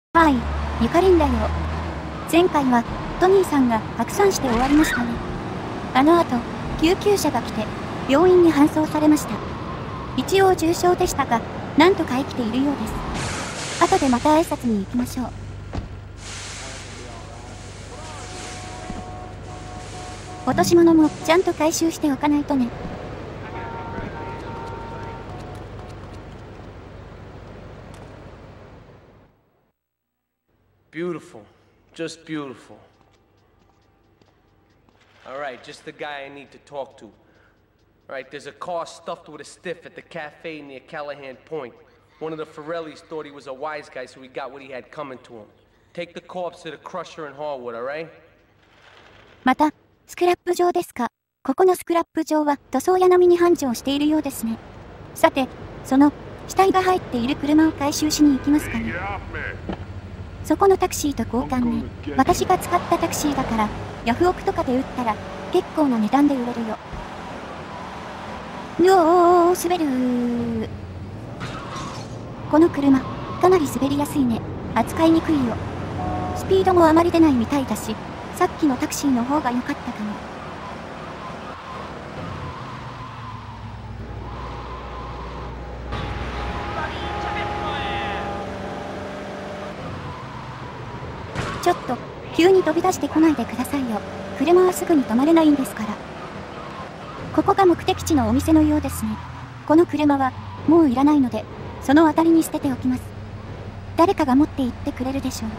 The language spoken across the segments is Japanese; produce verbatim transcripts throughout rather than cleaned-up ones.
はい、ゆかりんだよ。前回はトニーさんが白山して終わりましたね。あの後、救急車が来て病院に搬送されました。一応重傷でしたが、なんとか生きているようです。後でまた挨拶に行きましょう。落とし物もちゃんと回収しておかないとね。 Beautiful. Just beautiful. Alright, just the guy I need to talk to. Alright, there's a car stuffed with a stiff at the cafe near Callahan Point. One of the Forellis thought he was a wise guy, so he got what he had coming to him. Take the corpse to the crusher in Harwood, alright? また、スクラップ場ですか。ここのスクラップ場は塗装屋並みに繁盛しているようですね。さて、その死体が入っている車を回収しに行きますかね。そこのタクシーと交換ね。私が使ったタクシーだから、ヤフオクとかで売ったら結構な値段で売れるよ。うおー、滑るー。この車、かなり滑りやすいね。扱いにくいよ。スピードもあまり出ないみたいだし、さっきのタクシーの方が良かったかも。ちょっと、急に飛び出してこないでくださいよ。車はすぐに止まれないんですから。ここが目的地のお店のようですね。この車は、もういらないので、その辺りに捨てておきます。誰かが持って行ってくれるでしょう。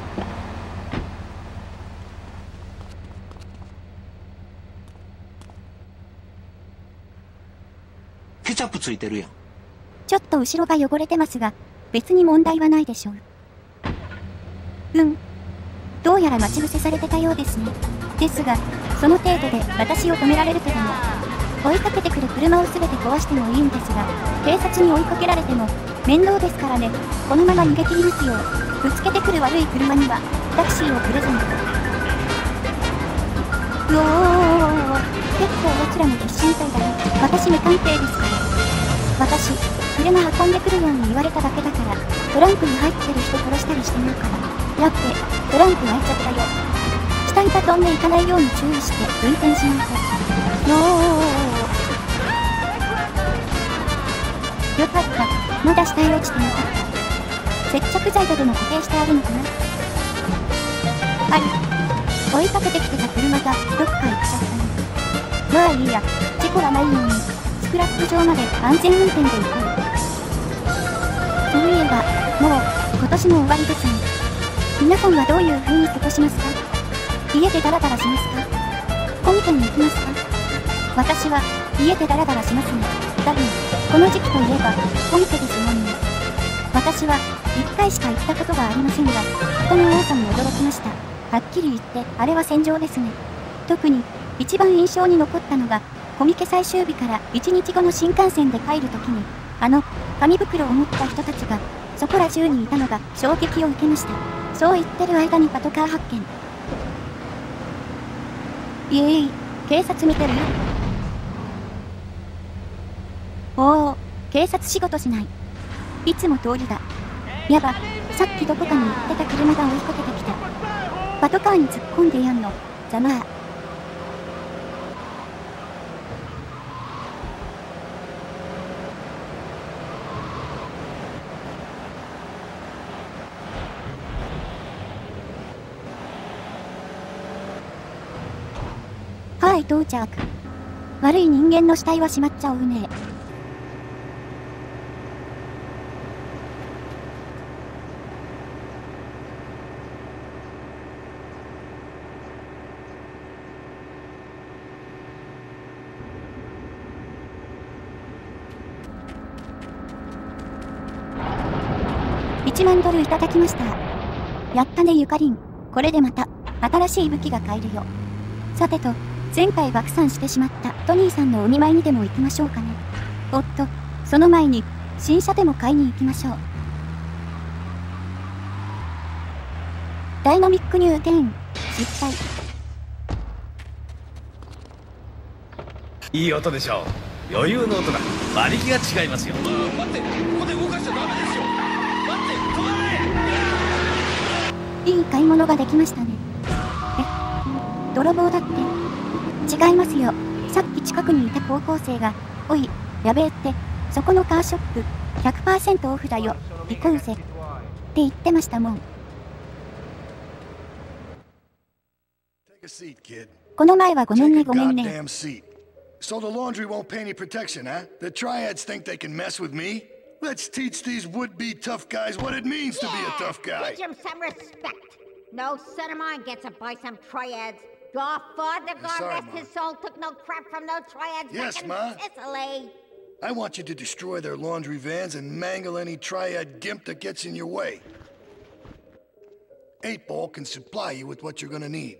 ケチャップついてるやん。 ちょっと後ろが汚れてますが、別に問題はないでしょう。うん。どうやら待ち伏せされてたようですね。ですが、その程度で私を止められるけども、追いかけてくる車を全て壊してもいいんですが、警察に追いかけられても面倒ですからね。このまま逃げ切りますよ。ぶつけてくる悪い車にはタクシーをプレゼント。うおー、結構どちらも必死みたいだね。私無関係ですから。私、車運んでくるように言われただけだから、トランクに入ってる人殺したりしてないから。やっべ、トランク開いちゃったよ。死体が飛んでいかないように注意して運転しないと。おー。よかった。まだ死体落ちてなかった。接着剤ででも固定してあるのかな。はい。追いかけてきてた車がどっか行っちゃったね。まあいいや。事故がないように、スクラップ場まで安全運転で行こう。そういえば、もう、今年も終わりですね。皆さんはどういう風に過ごしますか？家でダラダラしますか？コミケに行きますか？私は、家でダラダラしますね。多分、この時期といえば、コミケですもんね。私は、一回しか行ったことがありませんが、人の多さに驚きました。はっきり言って、あれは戦場ですね。特に、一番印象に残ったのが、コミケ最終日からいちにちごの新幹線で帰るときに、あの、紙袋を持った人たちが、そこら中にいたのが衝撃を受けました。そう言ってる間にパトカー発見。イエーイ、警察見てる？おお、警察仕事しない。いつも通りだ。やば、さっきどこかに行ってた車が追いかけてきた。パトカーに突っ込んでやんの、ざまあ。はい、到着。悪い人間の死体はしまっちゃおうね。いちまんドルいただきました。やったねゆかりん。これでまた、新しい武器が買えるよ。さてと、前回爆散してしまったトニーさんのお見舞いにでも行きましょうかね。おっと、その前に、新車でも買いに行きましょう。ダイナミック入店、失敗。 いい音でしょう。余裕の音だ。馬力が違いますよ。 待って、ここで動かしちゃダメですよ。待って、止まれ。 いい買い物ができましたね。え、泥棒だって。違いますよ。さっき近くにいた高校生が、おい、やべえって、そこのカーショップ、ひゃくパーセント オフだよ、リコウゼ。って言ってましたもん。この前はごめんねごめんね。 So the laundry won't pay any protection, huh? The triads think they can mess with me? Let's teach these would-be tough guys what it means to be a tough guy. Teach him some respect. No son of mine gets to buy some triads. Your father, God Sorry, rest Ma. his soul, took no crap from no triads Yes, back in Ma. Sicily. I want you to destroy their laundry vans and mangle any triad gimp that gets in your way. Eight Ball can supply you with what you're gonna need.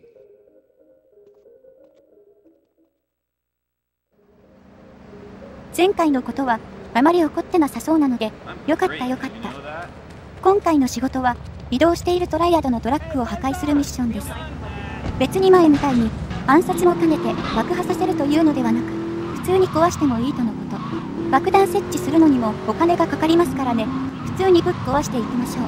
前回のことはあまり怒ってなさそうなので、よかったよかった。今回の仕事は移動しているトライアドのトラックを破壊するミッションです。別に前みたいに暗殺も兼ねて爆破させるというのではなく、普通に壊してもいいとのこと。爆弾設置するのにもお金がかかりますからね。普通にぶっ壊していきましょう。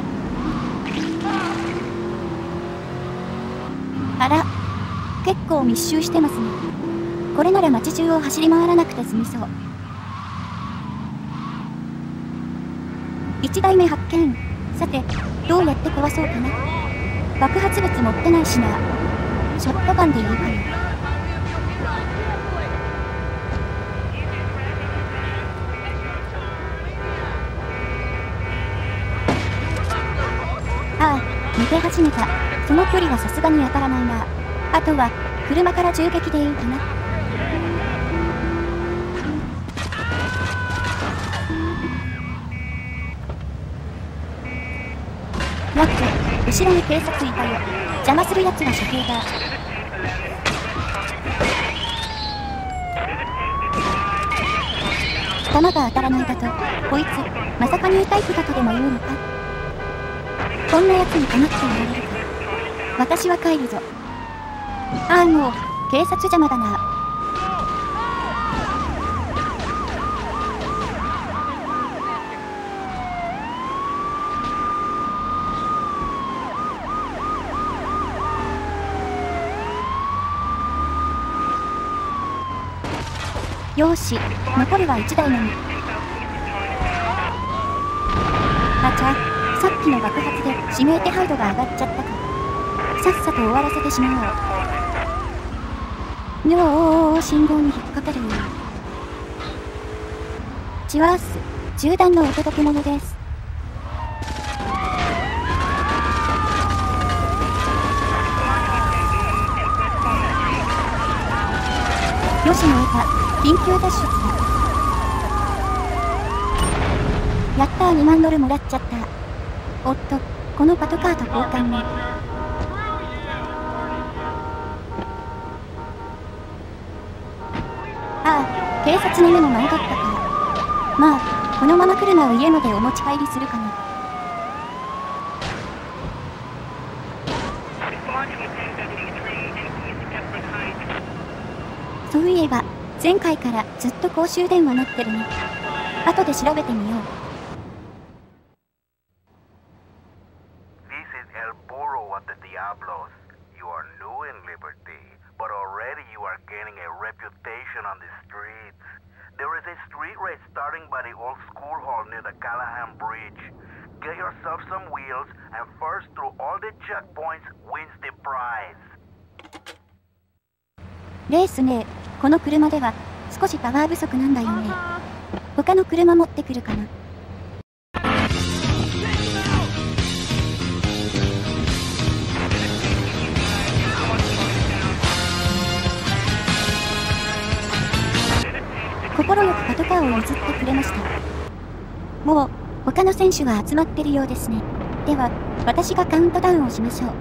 あら、結構密集してますね。これなら街中を走り回らなくて済みそう。いちだいめ発見。さて、どうやって壊そうかな。爆発物持ってないしな。ショットガンでいいかな。ああ、逃げ始めた。その距離はさすがに当たらないな。あとは、車から銃撃でいいかな。やっと、後ろに警察いたよ。邪魔するやつは処刑だ。弾が当たらないだと、こいつ、まさかニュータイプだとでも言うのか。こんなやつに構っておられるか。私は帰るぞ。ああもう、警察邪魔だな。よーし、残りはいちだいのみ。あちゃ、さっきの爆発で指名手配度が上がっちゃったか。さっさと終わらせてしまおう。よー、信号に引っかかるよ。チワース、銃弾のお届け物です。よし、燃えた。緊急脱出だ。やったー、にまんドルもらっちゃった。おっと、このパトカーと交換ね。ああ、警察の目の前だったか。まあ、このまま車を家までお持ち帰りするかな。そういえば、前回からずっと公衆電話鳴ってるね。後で調べてみよう。 This is El Burro at the Diablos. You are new in Liberty, but already you are gaining a reputation on the streets. There is a street race starting by the old school hall near the Callahan Bridge. Get yourself some wheels, and first through all the checkpoints wins the prize. レースね、この車では少しパワー不足なんだよね。他の車持ってくるかな。心よくパトカーを譲ってくれました。もう他の選手が集まってるようですね。では私がカウントダウンをしましょう。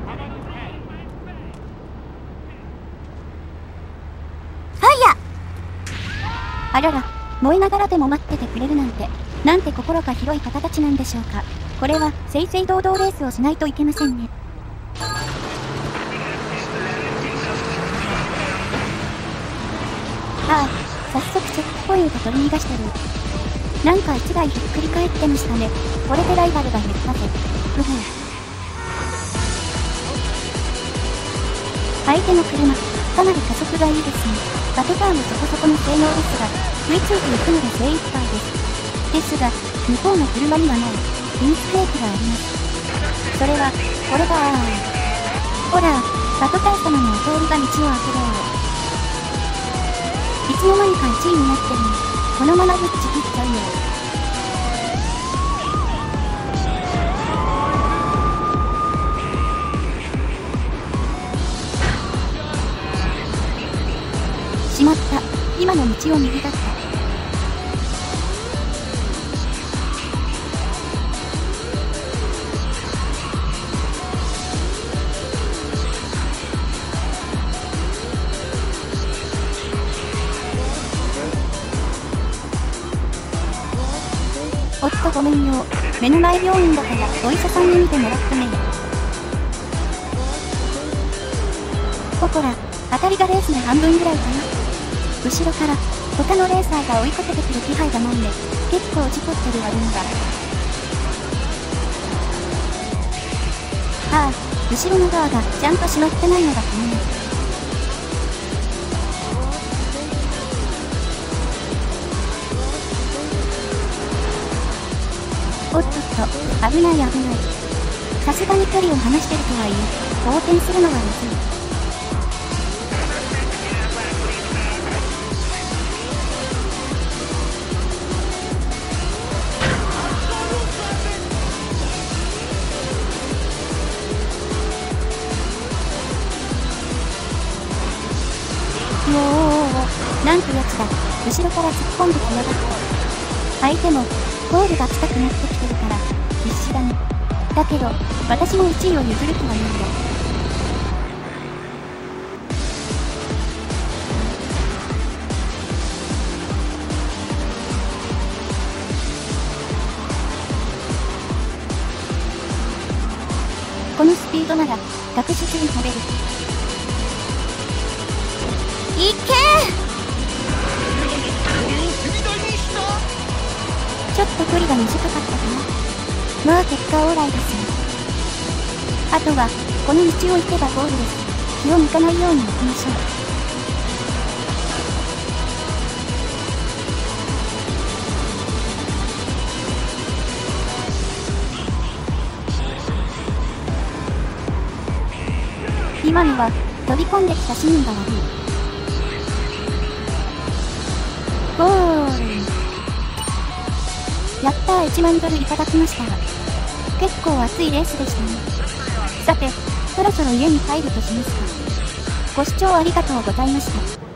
あらら、燃えながらでも待っててくれるなんて、なんて心が広い方たちなんでしょうか。これは正々堂々レースをしないといけませんね。ああ、早速チェックポイント取り逃がしてる。なんか一台ひっくり返ってましたね。これでライバルが減ったぜ。ふふん。 相手の車、かなり加速がいいですね。パトカーもそこそこの性能ですが、食いついていくので精一杯です。ですが、向こうの車にはない、秘密兵器があります。それは、これだー。ほら、パトカー様のお通りが道を開けろよ。いつの間にかいちいになってるの。このままぶっちぎっちゃうよ。しまった。今の道を右だった。おっとごめんよ。目の前病院だからお医者さんに見てもらってね。ここら、当たりがレースの半分ぐらいかな。後ろから他のレーサーが追いかけてくる気配がないんで、結構事故ってる悪いんだ。ああ、後ろのドアがちゃんと閉まってないのが気になる。おっとっと、危ない危ない。さすがに距離を離してるとはいえ、横転するのはまずい。おーおーおー、なんてやつだ。後ろから突っ込んできやがった。相手もゴールが近くなってきてるから必死だね。だけど私もいちいを譲る気はないよ。このスピードなら確実に飛べる。いけー。ちょっと距離が短かったかな。まあ結果オーライですね。あとはこの道を行けばゴールです。気を抜かないように行きましょう。今のは飛び込んできた市民が悪い。ゴール。やったー。いちまんドルいただきました。結構熱いレースでしたね。さて、そろそろ家に帰るとしますか。ご視聴ありがとうございました。